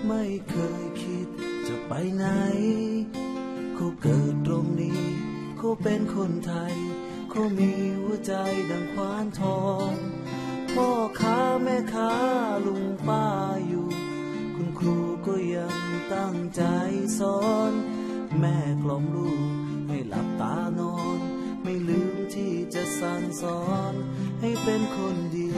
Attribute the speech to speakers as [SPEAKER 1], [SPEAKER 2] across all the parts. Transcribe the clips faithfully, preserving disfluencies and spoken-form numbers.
[SPEAKER 1] ไม่เคยคิดจะไปไหนเขาเกิดตรงนี้เขาเป็นคนไทยเขามีหัวใจดังควานทองพ่อค้าแม่ค้าลุงป้าอยู่คุณครูก็ยังตั้งใจสอนแม่กล่อมลูกให้หลับตานอนไม่ลืมที่จะสั่งสอนให้เป็นคนดี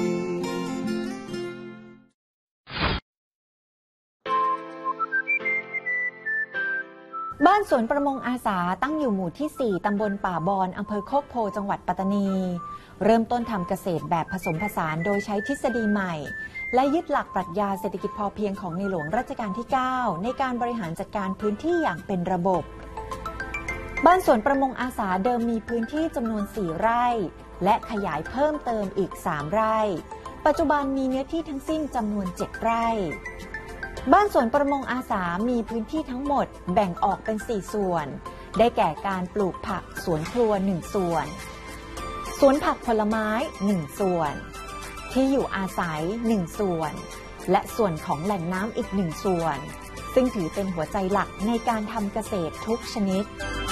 [SPEAKER 2] บ้านสวนประมงอาสาตั้งอยู่หมู่ที่สี่ตำบลป่าบอนอำเภอโคกโพจังหวัดปัตตานีเริ่มต้นทำเกษตรแบบผสมผสานโดยใช้ทฤษฎีใหม่และยึดหลักปรัชญาเศรษฐกิจพอเพียงของในหลวงรัชกาลที่เก้าในการบริหารจัดการพื้นที่อย่างเป็นระบบบ้านสวนประมงอาสาเดิมมีพื้นที่จำนวนสี่ไร่และขยายเพิ่มเติมอีกสามไร่ปัจจุบันมีเนื้อที่ทั้งสิ้นจำนวนเจ็ดไร่บ้านสวนประมงอาสามีพื้นที่ทั้งหมดแบ่งออกเป็นสี่ส่วนได้แก่การปลูกผักสวนครัวหนึ่งส่วนสวนผักผลไม้หนึ่งส่วนที่อยู่อาศัยหนึ่งส่วนและส่วนของแหล่งน้ำอีกหนึ่งส่วนซึ่งถือเป็นหัวใจหลักในการทำเกษตรทุกชนิด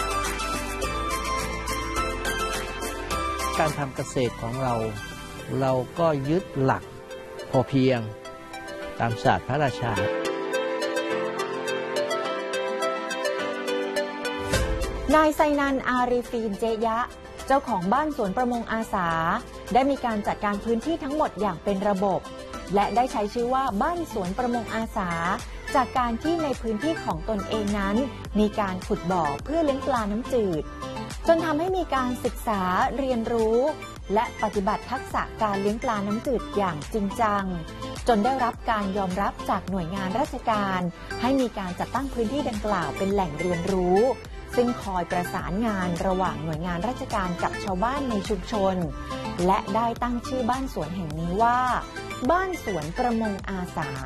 [SPEAKER 3] การทำเกษตรของเราเราก็ยึดหลักพอเพียงตามศาสตร์พระราชาน
[SPEAKER 2] ายไซนันอารีฟีนเจยะเจ้าของบ้านสวนประมงอาสาได้มีการจัดการพื้นที่ทั้งหมดอย่างเป็นระบบและได้ใช้ชื่อว่าบ้านสวนประมงอาสาจากการที่ในพื้นที่ของตนเองนั้นมีการขุดบ่อเพื่อเลี้ยงปลาน้ำจืดจนทำให้มีการศึกษาเรียนรู้และปฏิบัติทักษะการเลี้ยงปลาน้ำจืดอย่างจริงจังจนได้รับการยอมรับจากหน่วยงานราชการให้มีการจัดตั้งพื้นที่ดังกล่าวเป็นแหล่งเรียนรู้ซึ่งคอยประสานงานระหว่างหน่วยงานราชการกับชาวบ้านในชุมชนและได้ตั้งชื่อบ้านสวนแห่งนี้ว่าบ้านสวนประมงอาสา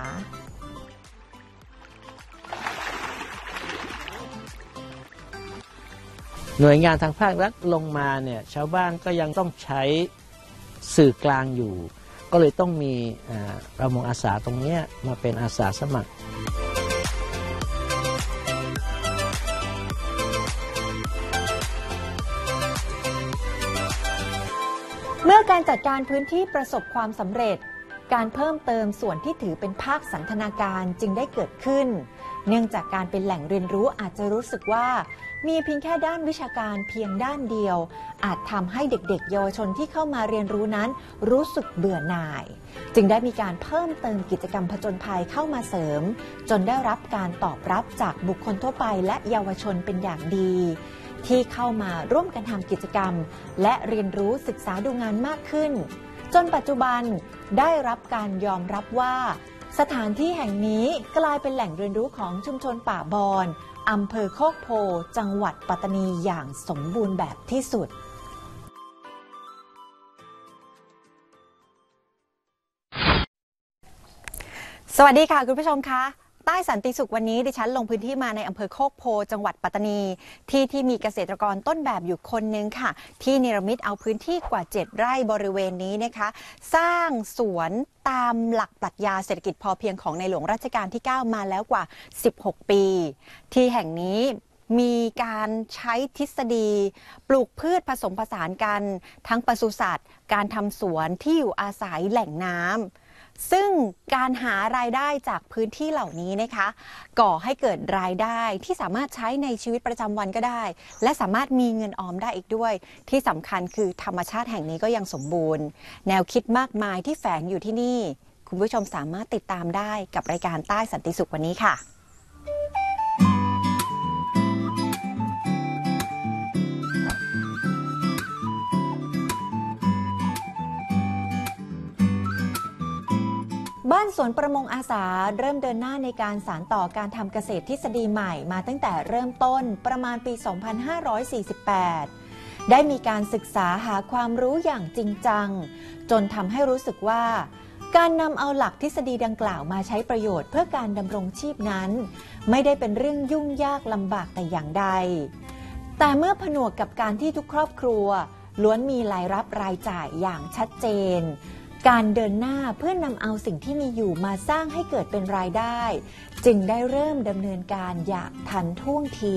[SPEAKER 3] หน่วยงานทางภาครัฐลงมาเนี่ยชาวบ้านก็ยังต้องใช้สื่อกลางอยู่ก็เลยต้องมีประมงอาสาตรงนี้มาเป็นอาสาสมัคร
[SPEAKER 2] เมื่อการจัดการพื้นที่ประสบความสำเร็จการเพิ่มเติมส่วนที่ถือเป็นภาคสันทนาการจึงได้เกิดขึ้นเนื่องจากการเป็นแหล่งเรียนรู้อาจจะรู้สึกว่ามีเพียงแค่ด้านวิชาการเพียงด้านเดียวอาจทำให้เด็กๆเยาวชนที่เข้ามาเรียนรู้นั้นรู้สึกเบื่อหน่ายจึงได้มีการเพิ่มเติมกิจกรรมผจญภัยเข้ามาเสริมจนได้รับการตอบรับจากบุคคลทั่วไปและเยาวชนเป็นอย่างดีที่เข้ามาร่วมกันทำกิจกรรมและเรียนรู้ศึกษาดูงานมากขึ้นจนปัจจุบันได้รับการยอมรับว่าสถานที่แห่งนี้กลายเป็นแหล่งเรียนรู้ของชุมชนป่าบอนอำเภอโคกโพจังหวัดปัตตานีอย่างสมบูรณ์แบบที่สุดสวัสดีค่ะคุณผู้ชมคะใต้สันติสุขวันนี้ดิฉันลงพื้นที่มาในอำเภอโคกโพจังหวัดปัตตานีที่ที่มีเกษตรกรต้นแบบอยู่คนนึงค่ะที่เนรมิตเอาพื้นที่กว่าเจ็ดไร่บริเวณนี้นะคะสร้างสวนตามหลักปรัชญาเศรษฐกิจพอเพียงของในหลวงรัชกาลที่เก้ามาแล้วกว่าสิบหกปีที่แห่งนี้มีการใช้ทฤษฎีปลูกพืชผสมผสานกันทั้งปศุสัตว์การทำสวนที่อยู่อาศัยแหล่งน้ำซึ่งการหารายได้จากพื้นที่เหล่านี้นะคะก่อให้เกิดรายได้ที่สามารถใช้ในชีวิตประจำวันก็ได้และสามารถมีเงินออมได้อีกด้วยที่สำคัญคือธรรมชาติแห่งนี้ก็ยังสมบูรณ์แนวคิดมากมายที่แฝงอยู่ที่นี่คุณผู้ชมสามารถติดตามได้กับรายการใต้สันติสุขวันนี้ค่ะบ้านสวนประมงอาสาเริ่มเดินหน้าในการสานต่อการทำเกษตรทฤษฎีใหม่มาตั้งแต่เริ่มต้นประมาณปี สองพันห้าร้อยสี่สิบแปด ได้มีการศึกษาหาความรู้อย่างจริงจังจนทำให้รู้สึกว่าการนำเอาหลักทฤษฎีดังกล่าวมาใช้ประโยชน์เพื่อการดำรงชีพนั้นไม่ได้เป็นเรื่องยุ่งยากลำบากแต่อย่างใดแต่เมื่อผนวกกับการที่ทุกครอบครัวล้วนมีรายรับรายจ่ายอย่างชัดเจนการเดินหน้าเพื่อนำเอาสิ่งที่มีอยู่มาสร้างให้เกิดเป็นรายได้จึงได้เริ่มดำเนินการอย่างทันท่วงที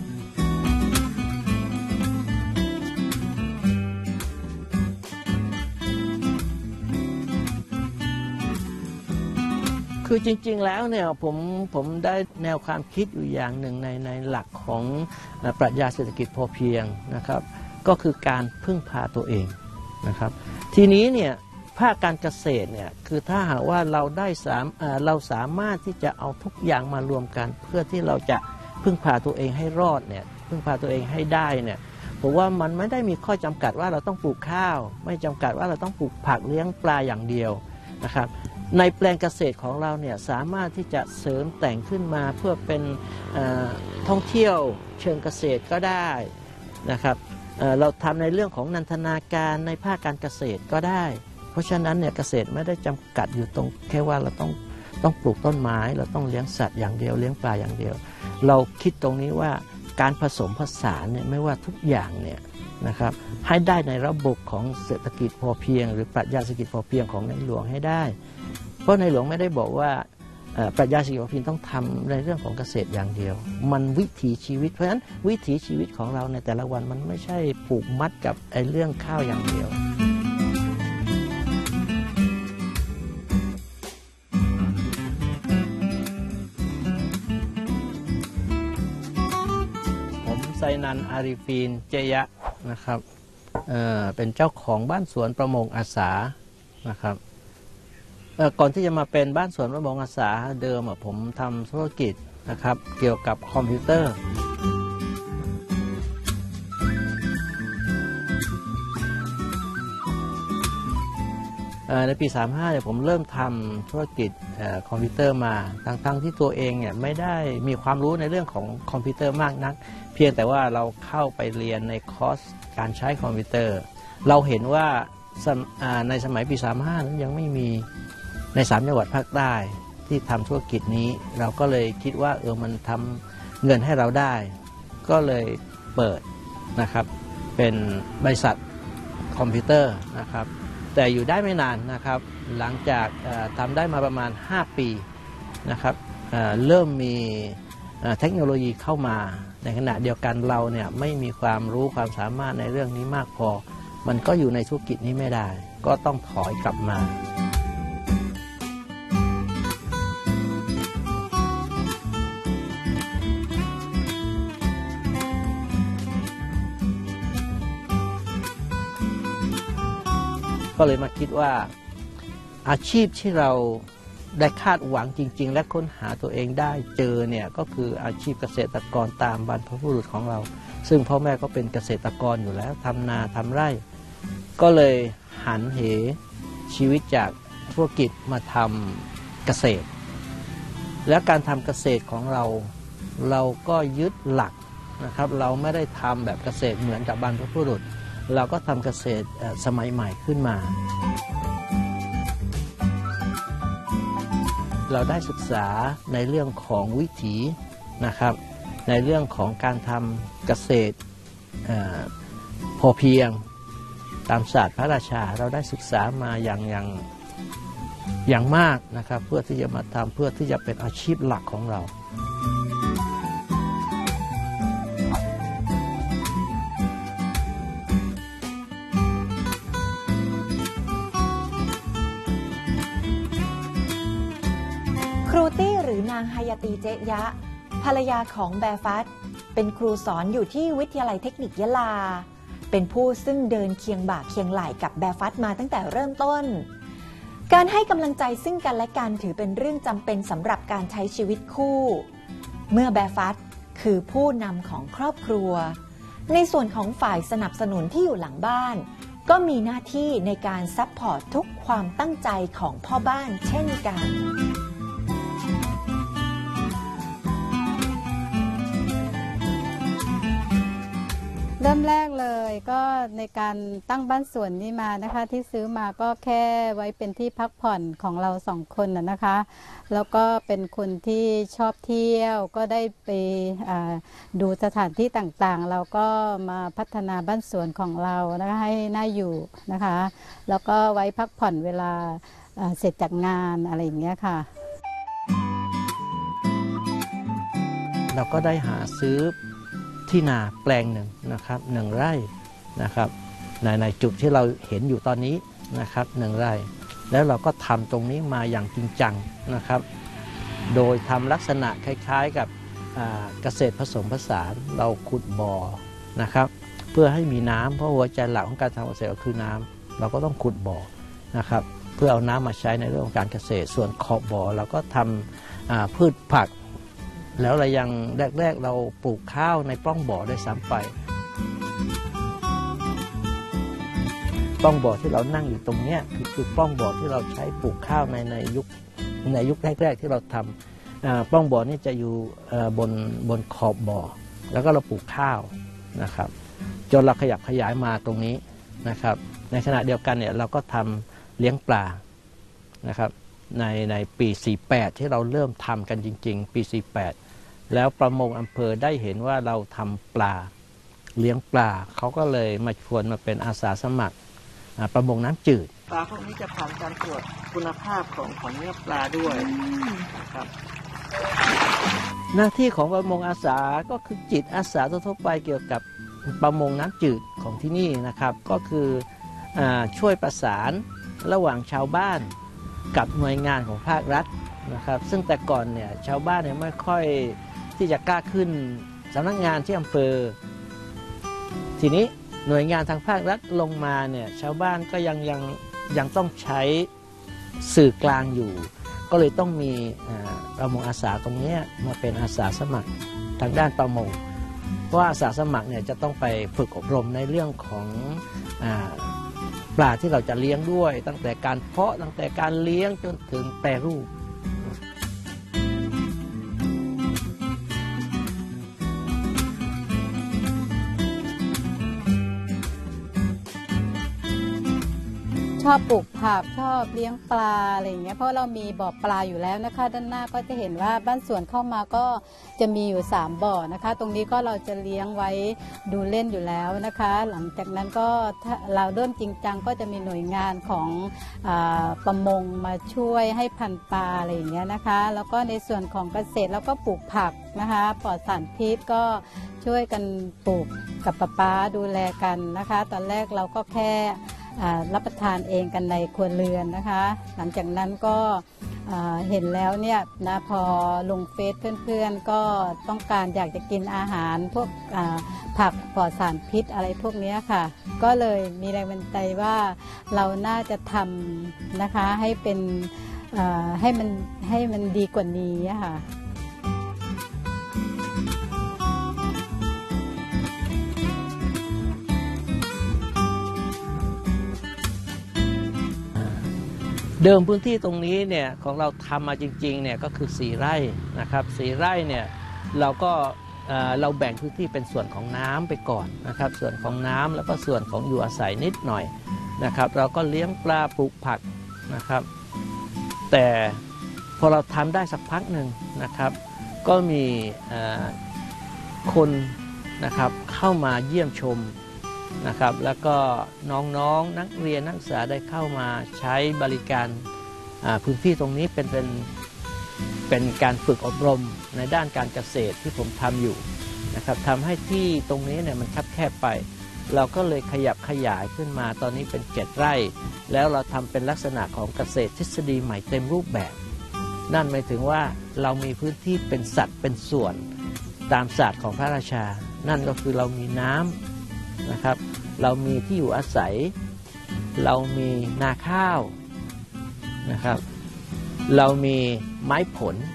[SPEAKER 3] คือจริงๆแล้วเนี่ยผมผมได้แนวความคิดอยู่อย่างหนึ่งในในหลักของปรัชญาเศรษฐกิจพอเพียงนะครับก็คือการพึ่งพาตัวเองนะครับทีนี้เนี่ยภาคการเกษตรเนี่ยคือถ้าหากว่าเราได้สามเราสามารถที่จะเอาทุกอย่างมารวมกันเพื่อที่เราจะพึ่งพาตัวเองให้รอดเนี่ยพึ่งพาตัวเองให้ได้เนี่ยผมว่ามันไม่ได้มีข้อจำกัดว่าเราต้องปลูกข้าวไม่จำกัดว่าเราต้องปลูกผักเลี้ยงปลาอย่างเดียวนะครับในแปลงเกษตรของเราเนี่ยสามารถที่จะเสริมแต่งขึ้นมาเพื่อเป็นท่องเที่ยวเชิงเกษตรก็ได้นะครับเ, เราทำในเรื่องของนันทนาการในภาคการเกษตรก็ได้เพราะฉะนั้นเนี่ยเกษตรไม่ได้จำกัดอยู่ตรงแค่ว่าเราต้องต้องปลูกต้นไม้เราต้องเลี้ยงสัตว์อย่างเดียวเลี้ยงปลาอย่างเดียวเราคิดตรงนี้ว่าการผสมผสานเนี่ยไม่ว่าทุกอย่างเนี่ยนะครับให้ได้ในระบบของเศรษฐกิจพอเพียงหรือปรัชญาเศรษฐกิจพอเพียงของในหลวงให้ได้เพราะในหลวงไม่ได้บอกว่าปรัชญาเศรษฐกิจพอเพียงต้องทำในเรื่องของเกษตรอย่างเดียวมันวิถีชีวิตเพราะฉะนั้นวิถีชีวิตของเราในแต่ละวันมันไม่ใช่ผูกมัดกับไอ้เรื่องข้าวอย่างเดียวผมไซนันท์ อาริฟีน เจยะนะครับ เอ่อ เป็นเจ้าของบ้านสวนประมงอาสานะครับก่อนที่จะมาเป็นบ้านสวนประมงอาสาเดิมผมทำธุรกิจนะครับเกี่ยวกับคอมพิวเตอร์ในปีสามสิบห้าเนี่ยผมเริ่มทำธุรกิจคอมพิวเตอร์มาทั้งๆที่ตัวเองเนี่ยไม่ได้มีความรู้ในเรื่องของคอมพิวเตอร์มากนักเพียงแต่ว่าเราเข้าไปเรียนในคอร์สการใช้คอมพิวเตอร์เราเห็นว่าในสมัยปีสามสิบห้านั้นยังไม่มีในสามจังหวัดภาคใต้ที่ทำธุรกิจนี้เราก็เลยคิดว่าเออมันทำเงินให้เราได้ก็เลยเปิดนะครับเป็นบริษัทคอมพิวเตอร์นะครับแต่อยู่ได้ไม่นานนะครับหลังจากทำได้มาประมาณห้าปีนะครับเ, เริ่มมีเทคโนโลยีเข้ามาในขณะเดียวกันเราเนี่ยไม่มีความรู้ความสามารถในเรื่องนี้มากพอมันก็อยู่ในธุรกิจนี้ไม่ได้ก็ต้องถอยกลับมาก็เลยมาคิดว่าอาชีพที่เราได้คาดหวังจริงๆและค้นหาตัวเองได้เจอเนี่ยก็คืออาชีพเกษตรกรตามบรรพบุรุษของเราซึ่งพ่อแม่ก็เป็นเกษตรกรอยู่แล้วทำนาทำไร่ก็เลยหันเหชีวิตจากธุรกิจมาทำเกษตรและการทำเกษตรของเราเราก็ยึดหลักนะครับเราไม่ได้ทำแบบเกษตรเหมือนกับบรรพบุรุษเราก็ทำเกษตรสมัยใหม่ขึ้นมาเราได้ศึกษาในเรื่องของวิถีนะครับในเรื่องของการทำเกษตรพอเพียงตามศาสตร์พระราชาเราได้ศึกษามาอย่างอย่างอย่างมากนะครับเพื่อที่จะมาทำเพื่อที่จะเป็นอาชีพหลักของเรา
[SPEAKER 2] ครูตี้หรือนางฮายาตีเจยะภรรยาของแบฟัตเป็นครูสอนอยู่ที่วิทยาลัยเทคนิคยะลาเป็นผู้ซึ่งเดินเคียงบ่าเคียงไหล่กับแบฟัตมาตั้งแต่เริ่มต้นการให้กำลังใจซึ่งกันและกันถือเป็นเรื่องจำเป็นสำหรับการใช้ชีวิตคู่เมื่อแบฟัตคือผู้นำของครอบครัวในส่วนของฝ่ายสนับสนุนที่อยู่หลังบ้านก็มีหน้าที่ในการซัพพอร์ตทุกความตั้งใจของพ่อบ้านเช่นกัน
[SPEAKER 4] เริ่มแรกเลยก็ในการตั้งบ้านสวนนี้มานะคะที่ซื้อมาก็แค่ไว้เป็นที่พักผ่อนของเราสองคนนะนะคะแล้วก็เป็นคนที่ชอบเที่ยวก็ได้ไปดูสถานที่ต่างๆเราก็มาพัฒนาบ้านสวนของเรานะคะให้น่าอยู่นะคะแล้วก็ไว้พักผ่อนเวลาเสร็จจากงานอะไรอย่างเงี้ยค่ะ
[SPEAKER 3] เราก็ได้หาซื้อที่นาแปลงหนึ่งนะครับหนึ่งไร่นะครับในในจุดที่เราเห็นอยู่ตอนนี้นะครับหนึ่งไร่แล้วเราก็ทำตรงนี้มาอย่างจริงจังนะครับโดยทำลักษณะคล้ายๆกับเกษตรผสมผสานเราขุดบ่อนะครับเพื่อให้มีน้ำเพราะหัวใจหลักของการทำเกษตรก็คือน้ำเราก็ต้องขุดบ่อนะครับเพื่อเอาน้ำมาใช้ในเรื่องของการเกษตรส่วนขอบบ่อเราก็ทำพืชผักแล้วเรายังแรกๆเราปลูกข้าวในปล้องบ่อได้ซ้ำไปปล้องบ่อที่เรานั่งอยู่ตรงนี้คือคือปล้องบ่อที่เราใช้ปลูกข้าวในในยุคในยุคแรกๆที่เราทำปล้องบ่อนี่จะอยู่บนบนขอบบ่อแล้วก็เราปลูกข้าวนะครับจนเราขยับขยายมาตรงนี้นะครับในขณะเดียวกันเนี่ยเราก็ทำเลี้ยงปลานะครับในในปีสี่สิบแปดที่เราเริ่มทำกันจริงๆปีสี่สิบแปดแล้วประมงอำเภอได้เห็นว่าเราทำปลาเลี้ยงปลาเขาก็เลยมาชวนมาเป็นอาสาสมัครประมงน้ำจืดปลาพวกนี้จะผ่านการตรวจคุณภาพของของเนื้อปลาด้วยนะครับหน้าที่ของประมงอาสาก็คือจิตอาสาทั่วไปเกี่ยวกับประมงน้ำจืดของที่นี่นะครับก็คือช่วยประสานระหว่างชาวบ้านกับหน่วยงานของภาครัฐนะครับซึ่งแต่ก่อนเนี่ยชาวบ้านเนี่ยไม่ค่อยที่จะกล้าขึ้นสำนักงานที่อำเภอทีนี้หน่วยงานทางภาครัฐลงมาเนี่ยชาวบ้านก็ยังยังยังต้องใช้สื่อกลางอยู่ก็เลยต้องมีประมงอาสาตรงนี้มาเป็นอาสาสมัครทางด้านประมงเพราะว่าอาสาสมัครเนี่ยจะต้องไปฝึกอบรมในเรื่องของปลาที่เราจะเลี้ยงด้วยตั้งแต่การเพาะตั้งแต่การเลี้ยงจนถึงแปรรูป
[SPEAKER 4] ชอบปลูกผักชอบเลี้ยงปลาอะไรอย่างเงี้ยเพราะเรามีบ่อปลาอยู่แล้วนะคะด้านหน้าก็จะเห็นว่าบ้านสวนเข้ามาก็จะมีอยู่สามบ่อนะคะตรงนี้ก็เราจะเลี้ยงไว้ดูเล่นอยู่แล้วนะคะหลังจากนั้นก็เราเริ่มจริงจังก็จะมีหน่วยงานของประมงมาช่วยให้พันธุ์ปลาอะไรอย่างเงี้ยนะคะแล้วก็ในส่วนของเกษตรแล้วก็ปลูกผักนะคะปลอดสารพิษก็ช่วยกันปลูกกับป้าป้าดูแลกันนะคะตอนแรกเราก็แค่รับประทานเองกันในครัวเรือนนะคะหลังจากนั้นก็เห็นแล้วเนี่ยนะพอลงเฟซเพื่อนๆก็ต้องการอยากจะกินอาหารพวกผักปลอดสารพิษอะไรพวกนี้ค่ะก็เลยมีแรงบันดาลใจว่าเราน่าจะทำนะคะให้เป็นให้มันให้มันดีกว่านี้ค่ะ
[SPEAKER 3] เดิมพื้นที่ตรงนี้เนี่ยของเราทำมาจริงๆเนี่ยก็คือสี่ไร่นะครับสี่ไร่เนี่ยเราก็เราแบ่งพื้นที่เป็นส่วนของน้ำไปก่อนนะครับส่วนของน้ำแล้วก็ส่วนของอยู่อาศัยนิดหน่อยนะครับเราก็เลี้ยงปลาปลูกผักนะครับแต่พอเราทำได้สักพักหนึ่งนะครับก็มีคนนะครับเข้ามาเยี่ยมชมนะครับแล้วก็น้องๆ นักเรียนนักศึกษาได้เข้ามาใช้บริการพื้นที่ตรงนี้เป็นเป็นเป็นการฝึกอบรมในด้านการเกษตรที่ผมทำอยู่นะครับทำให้ที่ตรงนี้เนี่ยมันคับแคบไปเราก็เลยขยับขยายขึ้นมาตอนนี้เป็นเจ็ดไร่แล้วเราทำเป็นลักษณะของเกษตรทฤษฎีใหม่เต็มรูปแบบนั่นหมายถึงว่าเรามีพื้นที่เป็นสัดเป็นส่วนตามศาสตร์ของพระราชานั่นก็คือเรามีน้ำนะครับเรามีที่อยู่อาศัยเรามีนาข้าวนะครับเรามีไม้ผล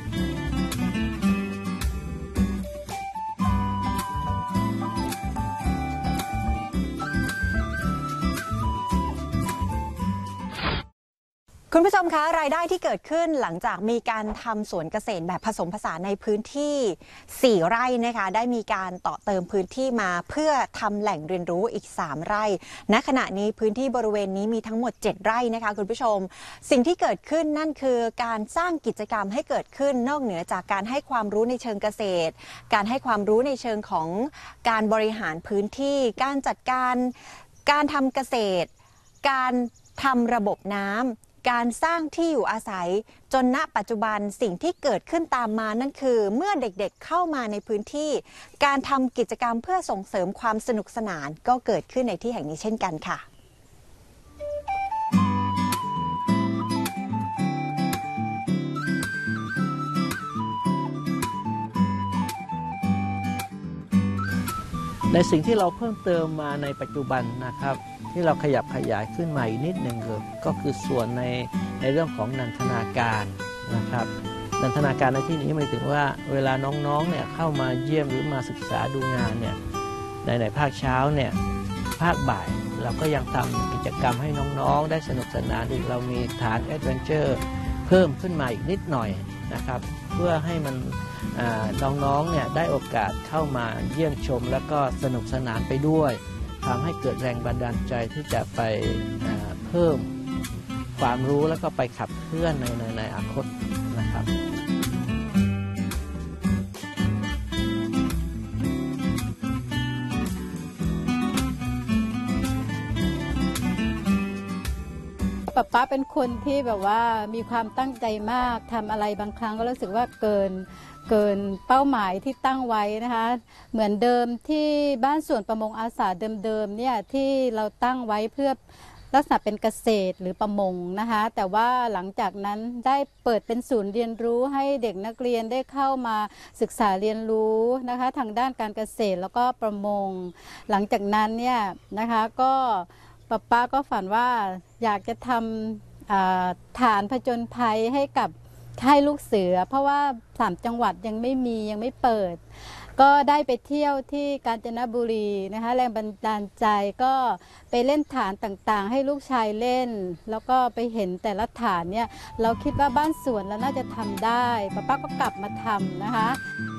[SPEAKER 2] คุณผู้ชมคะรายได้ที่เกิดขึ้นหลังจากมีการทำสวนเกษตรแบบผสมผสานในพื้นที่สี่ไร่นะคะได้มีการต่อเติมพื้นที่มาเพื่อทำแหล่งเรียนรู้อีกสามไร่ณขณะนี้พื้นที่บริเวณนี้มีทั้งหมดเจ็ดไร่นะคะคุณผู้ชมสิ่งที่เกิดขึ้นนั่นคือการสร้างกิจกรรมให้เกิดขึ้นนอกเหนือจากการให้ความรู้ในเชิงเกษตรการให้ความรู้ในเชิงของการบริหารพื้นที่การจัดการการทำเกษตรการทำระบบน้ำการสร้างที่อยู่อาศัยจนณปัจจุบันสิ่งที่เกิดขึ้นตามมานั่นคือเมื่อเด็กๆเข้ามาในพื้นที่การทำกิจกรรมเพื่อส่งเสริมความสนุกสนานก็เกิดขึ้นในที่แห่งนี้เช่นกันค่ะ
[SPEAKER 3] ในสิ่งที่เราเพิ่มเติมมาในปัจจุบันนะครับที่เราขยับขยายขึ้นมาอีกนิดหนึ่งก็คือส่วนในในเรื่องของนันทนาการนะครับนันทนาการในที่นี้หมายถึงว่าเวลาน้องๆเนี่ยเข้ามาเยี่ยมหรือมาศึกษาดูงานเนี่ยในในภาคเช้าเนี่ยภาคบ่ายเราก็ยังทำกิจกรรมให้น้องๆได้สนุกสนานอีกเรามีฐานแอดเวนเจอร์เพิ่มขึ้นมาอีกนิดหน่อยนะครับเพื่อให้มันน้องๆเนี่ยได้โอกาสเข้ามาเยี่ยมชมแล้วก็สนุกสนานไปด้วยทำให้เกิดแรงบันดาลใจที่จะไปเพิ่มความรู้แล้วก็ไปขับเคลื่อนในในในอนาคตนะครับ
[SPEAKER 4] ป๊าป๊าเป็นคนที่แบบว่ามีความตั้งใจมากทำอะไรบางครั้งก็รู้สึกว่าเกินเกินเป้าหมายที่ตั้งไว้นะคะเหมือนเดิมที่บ้านสวนประมงอาสาเดิมๆเนี่ยที่เราตั้งไว้เพื่อลักษณะเป็นเกษตรหรือประมงนะคะแต่ว่าหลังจากนั้นได้เปิดเป็นศูนย์เรียนรู้ให้เด็กนักเรียนได้เข้ามาศึกษาเรียนรู้นะคะทางด้านการเกษตรแล้วก็ประมงหลังจากนั้นเนี่ยนะคะก็ป๊าป๊าก็ฝันว่าอยากจะทำฐานผจญภัยให้กับค่ายลูกเสือเพราะว่าสามจังหวัดยังไม่มียังไม่เปิดก็ได้ไปเที่ยวที่กาญจนบุรีนะคะแรงบันดาลใจก็ไปเล่นฐานต่างๆให้ลูกชายเล่นแล้วก็ไปเห็นแต่ละฐานเนี่ยเราคิดว่าบ้านสวนเราน่าจะทำได้ป้าป้าก็กลับมาทำนะคะ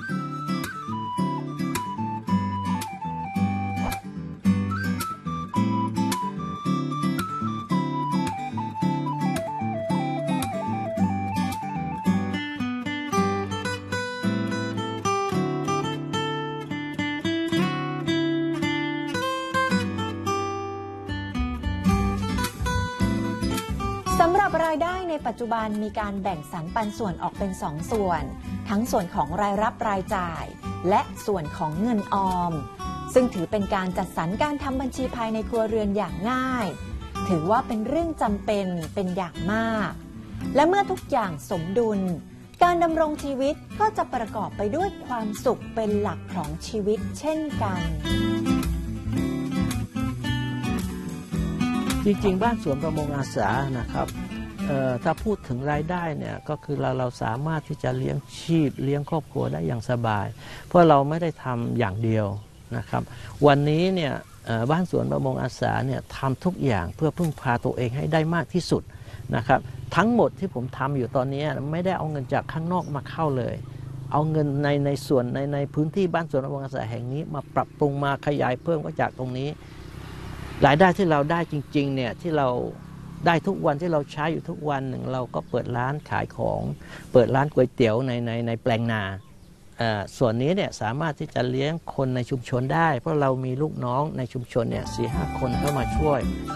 [SPEAKER 2] สำหรับรายได้ในปัจจุบันมีการแบ่งสรรปันส่วนออกเป็นสองส่วนทั้งส่วนของรายรับรายจ่ายและส่วนของเงินออมซึ่งถือเป็นการจัดสรรการทำบัญชีภายในครัวเรือนอย่างง่ายถือว่าเป็นเรื่องจำเป็นเป็นอย่างมากและเมื่อทุกอย่างสมดุลการดำรงชีวิตก็จะประกอบไปด้วยความสุขเป็นหลักของชีวิตเช่นกัน
[SPEAKER 3] จริงๆบ้านสวนประมงอาสานะครับถ้าพูดถึงรายได้เนี่ยก็คือเราเราสามารถที่จะเลี้ยงชีพเลี้ยงครอบครัวได้อย่างสบายเพราะเราไม่ได้ทำอย่างเดียวนะครับวันนี้เนี่ยบ้านสวนประมงอาสาเนี่ยทำทุกอย่างเพื่อพึ่งพาตัวเองให้ได้มากที่สุดนะครับทั้งหมดที่ผมทำอยู่ตอนนี้ไม่ได้เอาเงินจากข้างนอกมาเข้าเลยเอาเงินในในส่วนในในพื้นที่บ้านสวนประมงอาสาแห่งนี้มาปรับปรุงมาขยายเพิ่มก็จากตรงนี้รายได้ที่เราได้จริงๆเนี่ยที่เราได้ทุกวันที่เราใช้อยู่ทุกวันหนึ่งเราก็เปิดร้านขายของเปิดร้านก๋วยเตี๋ยวในในในแปลงนาส่วนนี้เนี่ยสามารถที่จะเลี้ยงคนในชุมชนได้เพราะเรามีลูกน้องในชุมชนเนี่ยสี่ห้าคนเข้ามาช่วย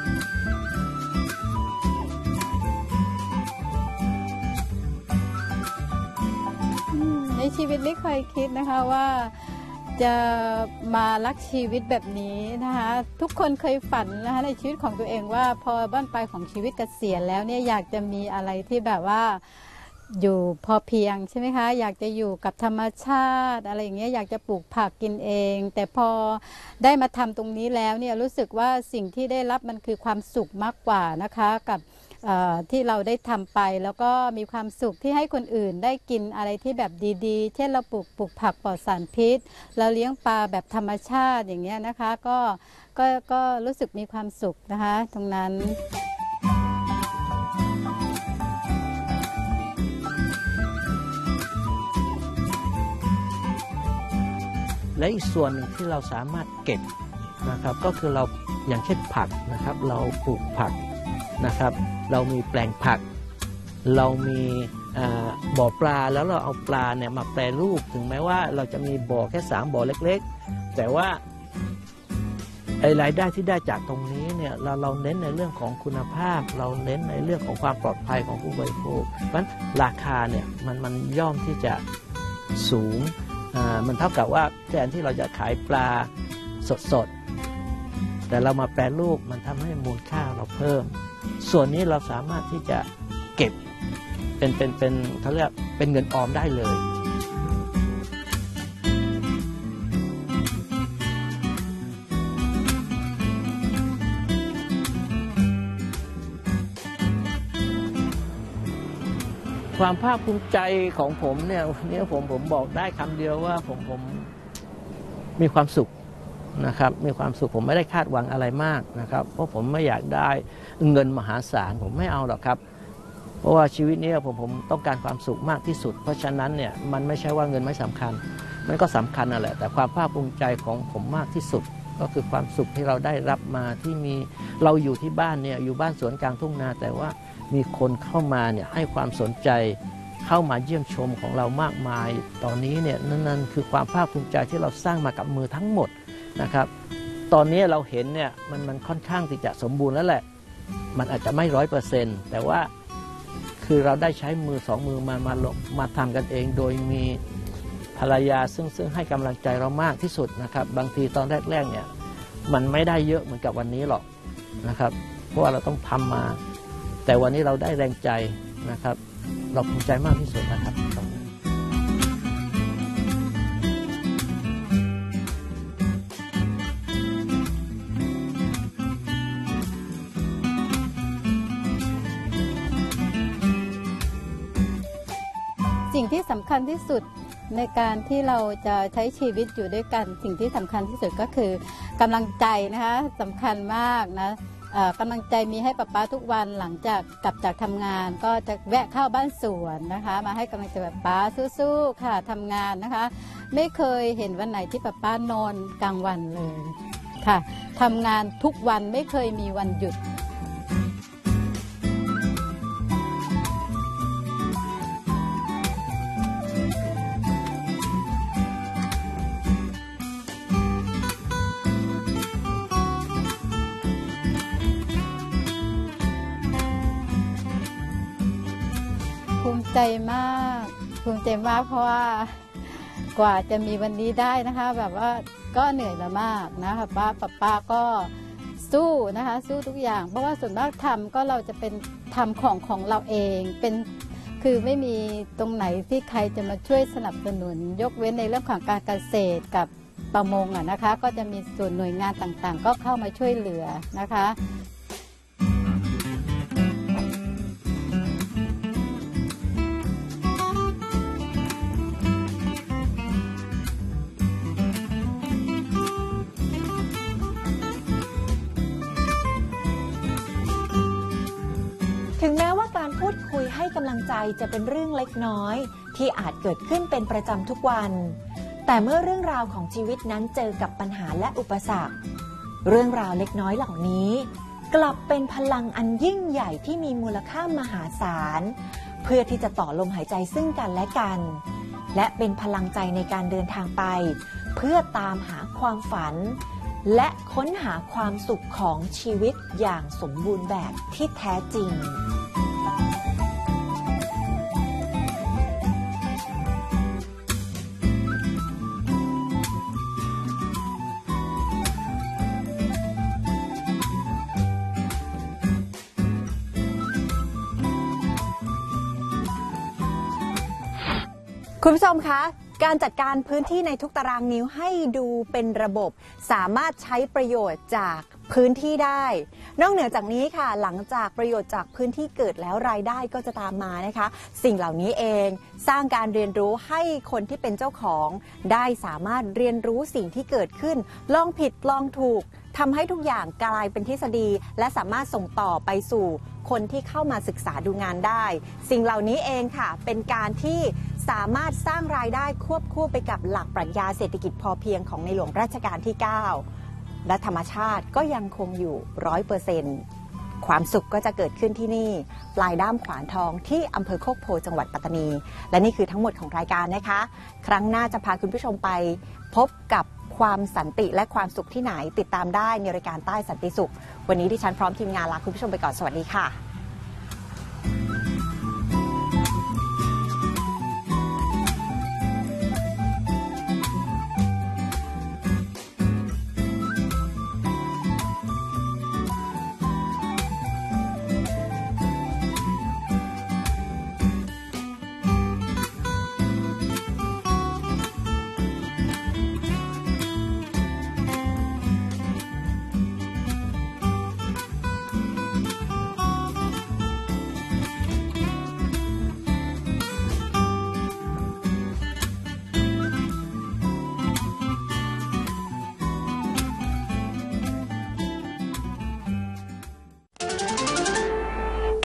[SPEAKER 4] ในชีวิตไม่เคยคิดนะคะว่าจะมารักชีวิตแบบนี้นะคะทุกคนเคยฝันนะคะในชีวิตของตัวเองว่าพอบ้านปลายของชีวิตเกษียณแล้วเนี่ยอยากจะมีอะไรที่แบบว่าอยู่พอเพียงใช่ไหมคะอยากจะอยู่กับธรรมชาติอะไรอย่างเงี้ยอยากจะปลูกผักกินเองแต่พอได้มาทำตรงนี้แล้วเนี่ยรู้สึกว่าสิ่งที่ได้รับมันคือความสุขมากกว่านะคะกับที่เราได้ทำไปแล้วก็มีความสุขที่ให้คนอื่นได้กินอะไรที่แบบดีๆเช่นเราปลูกปลูกผักปลอดสารพิษเราเลี้ยงปลาแบบธรรมชาติอย่างเงี้ยนะคะก็ก็ก็รู้สึกมีความสุขนะคะตรงนั้น
[SPEAKER 3] และอีกส่วนหนึ่งที่เราสามารถเก็บนะครับก็คือเราอย่างเช่นผักนะครับเราปลูกผักนะครับเรามีแปลงผักเรามีบ่อปลาแล้วเราเอาปลาเนี่ยมาแปรรูปถึงแม้ว่าเราจะมีบ่อแค่สามบ่อเล็กๆแต่ว่าไอ้รายได้ที่ได้จากตรงนี้เนี่ยเราเราเน้นในเรื่องของคุณภาพเราเน้นในเรื่องของความปลอดภัยของผู้บริโภคเพราะฉะนั้นราคาเนี่ยมันมันย่อมที่จะสูงมันเท่ากับว่าแทนที่เราจะขายปลาสดๆแต่เรามาแปรรูปมันทำให้มูลค่าเราเพิ่มส่วนนี้เราสามารถที่จะเก็บเป็นเป็นเป็นเขาเรียกเป็นเงินออมได้เลยความภาคภูมิใจของผมเนี่ยวันนี้ผมผมบอกได้คำเดียวว่าผมผมมีความสุขนะครับมีความสุขผมไม่ได้คาดหวังอะไรมากนะครับเพราะผมไม่อยากได้เงินมหาศาลผมไม่เอาหรอกครับเพราะว่าชีวิตนี้ผมผมต้องการความสุขมากที่สุดเพราะฉะนั้นเนี่ยมันไม่ใช่ว่าเงินไม่สำคัญมันก็สำคัญนั่นแหละแต่ความภาคภูมิใจของผมมากที่สุดก็คือความสุขที่เราได้รับมาที่มีเราอยู่ที่บ้านเนี่ยอยู่บ้านสวนกลางทุ่งนาแต่ว่ามีคนเข้ามาเนี่ยให้ความสนใจเข้ามาเยี่ยมชมของเรามากมายตอนนี้เนี่ยนั่นคือความภาคภูมิใจที่เราสร้างมากับมือทั้งหมดนะครับตอนนี้เราเห็นเนี่ยมันมันค่อนข้างที่จะสมบูรณ์แล้วแหละมันอาจจะไม่ร้อยเปอร์เซ็นต์แต่ว่าคือเราได้ใช้มือสองมือมามาลงมาทำกันเองโดยมีภรรยาซึ่งซึ่งให้กำลังใจเรามากที่สุดนะครับบางทีตอนแรกๆเนี่ยมันไม่ได้เยอะเหมือนกับวันนี้หรอกนะครับเพราะว่าเราต้องทำมาแต่วันนี้เราได้แรงใจนะครับเราภูมิใจมากที่สุดนะครับ
[SPEAKER 4] สิ่งที่สำคัญที่สุดในการที่เราจะใช้ชีวิตอยู่ด้วยกันสิ่งที่สำคัญที่สุดก็คือกำลังใจนะคะสำคัญมากนะกำลังใจมีให้ป๊าป๊าทุกวันหลังจากกลับจากทำงานก็จะแวะเข้าบ้านสวนนะคะมาให้กำลังใจป๊าป๊าสู้ๆค่ะทำงานนะคะไม่เคยเห็นวันไหนที่ป๊าป๊านอนกลางวันเลยค่ะทำงานทุกวันไม่เคยมีวันหยุดภูมิใจมากภูมิใจมากเพราะว่ากว่าจะมีวันนี้ได้นะคะแบบว่าก็เหนื่อยมามากนะคะป้าป้าป้าก็สู้นะคะสู้ทุกอย่างเพราะว่าส่วนมากทำก็เราจะเป็นทำของของเราเองเป็นคือไม่มีตรงไหนที่ใครจะมาช่วยสนับสนุนยกเว้นในเรื่องของการเกษตรกับประมงอ่ะนะคะก็จะมีส่วนหน่วยงานต่างๆก็เข้ามาช่วยเหลือนะคะ
[SPEAKER 2] ถึงแม้ว่าการพูดคุยให้กำลังใจจะเป็นเรื่องเล็กน้อยที่อาจเกิดขึ้นเป็นประจำทุกวันแต่เมื่อเรื่องราวของชีวิตนั้นเจอกับปัญหาและอุปสรรคเรื่องราวเล็กน้อยเหล่านี้กลับเป็นพลังอันยิ่งใหญ่ที่มีมูลค่ามหาศาลเพื่อที่จะต่อลมหายใจซึ่งกันและกันและเป็นพลังใจในการเดินทางไปเพื่อตามหาความฝันและค้นหาความสุขของชีวิตอย่างสมบูรณ์แบบที่แท้จริงคุณผู้ชมคะการจัดการพื้นที่ในทุกตารางนิ้วให้ดูเป็นระบบสามารถใช้ประโยชน์จากพื้นที่ได้นอกเหนือจากนี้ค่ะหลังจากประโยชน์จากพื้นที่เกิดแล้วรายได้ก็จะตามมานะคะสิ่งเหล่านี้เองสร้างการเรียนรู้ให้คนที่เป็นเจ้าของได้สามารถเรียนรู้สิ่งที่เกิดขึ้นลองผิดลองถูกทำให้ทุกอย่างกลายเป็นทฤษฎีและสามารถส่งต่อไปสู่คนที่เข้ามาศึกษาดูงานได้สิ่งเหล่านี้เองค่ะเป็นการที่สามารถสร้างรายได้ควบคู่ไปกับหลักปรัชญาเศรษฐกิจพอเพียงของในหลวงรัชกาลที่ เก้า และธรรมชาติก็ยังคงอยู่ ร้อยเปอร์เซ็นต์ ความสุขก็จะเกิดขึ้นที่นี่ปลายด้ามขวานทองที่อำเภอโคกโพจังหวัดปัตตานีและนี่คือทั้งหมดของรายการนะคะครั้งหน้าจะพาคุณผู้ชมไปพบกับความสันติและความสุขที่ไหนติดตามได้ในรายการใต้สันติสุขวันนี้ดิฉันพร้อมทีมงานลาคุณผู้ชมไปก่อนสวัสดีค่ะ